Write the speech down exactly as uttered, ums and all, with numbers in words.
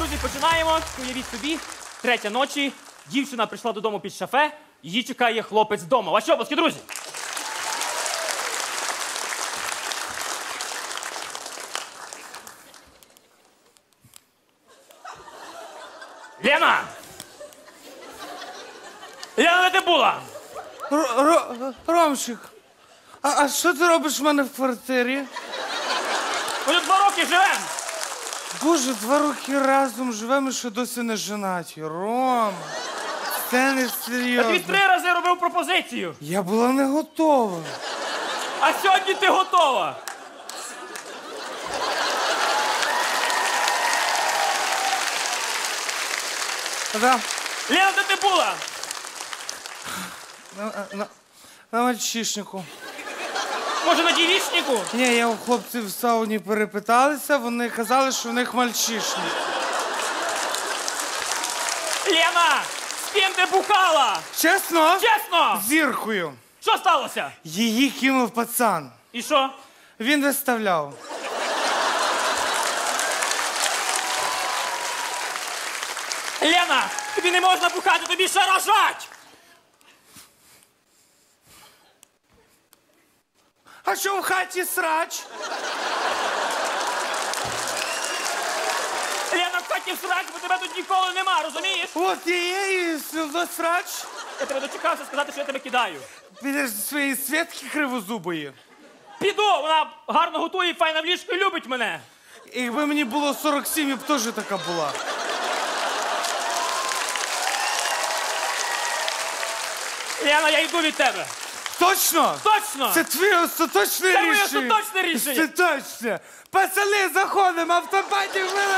друзі, починаємо. Уявіть собі, третя ночі, дівчина прийшла додому під шафе, її чекає хлопець вдома. Ваші обласки, друзі. Лена! Лена, де ти була? Ромчик, а, а що ти робиш в мене в квартирі? Ми тут два роки живемо. Боже, два роки разом живемо і ще досі не женаті. Ром, це не Я тобі серйозно. три рази робив пропозицію. Я була не готова. А сьогодні ти готова. Да, Лена, де ти була? на, на, на мальчишнику. Може, на дівічнику? Ні, я у хлопців в сауні перепиталися, вони казали, що в них мальчишник. Лена, з ким ти бухала? Чесно? Чесно! З Зіркою. Що сталося? Її кинув пацан. І що? Він виставляв. Лена, тобі не можна бухати, тобі ще рожать! А що в хаті срач? Лена, в хаті срач, бо тебе тут ніколи нема, розумієш? От і є, і все срач. Я тебе дочекався сказати, що я тебе кидаю. Підеш до своєї Свєтки кривозубої. Піду, вона гарно готує, файна в ліжку і любить мене. Якби мені було сорок сім, я б теж така була. Лена, я йду від тебе. Точно? Точно! Це твоє остаточне Це моє рішення. остаточне рішення. Це точно. Пацани, заходимо, автопатів